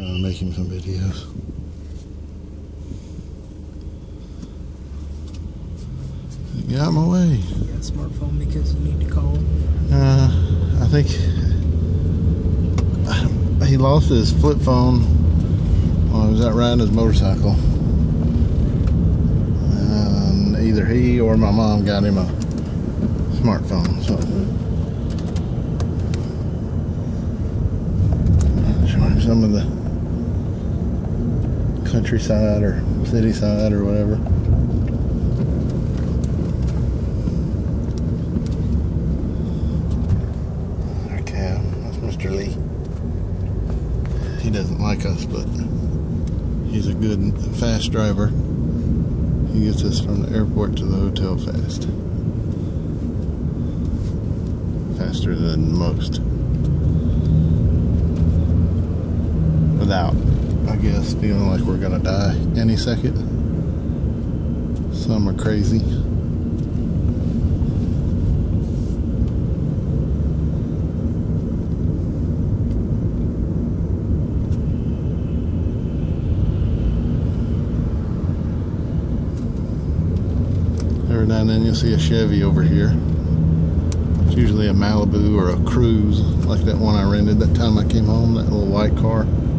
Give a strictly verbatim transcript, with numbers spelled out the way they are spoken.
Trying to make him some videos. Get out of my way. You got a smartphone because you need to call? Uh, I think he lost his flip phone while he was out riding his motorcycle. And either he or my mom got him a smartphone. So showing some of the countryside or city side or whatever. Mister Lee. He doesn't like us, but he's a good and fast driver. He gets us from the airport to the hotel fast. Faster than most. Without, I guess, feeling like we're gonna die any second. Some are crazy. Every now and then you'll see a Chevy over here. It's usually a Malibu or a Cruise, like that one I rented that time I came home, that little white car.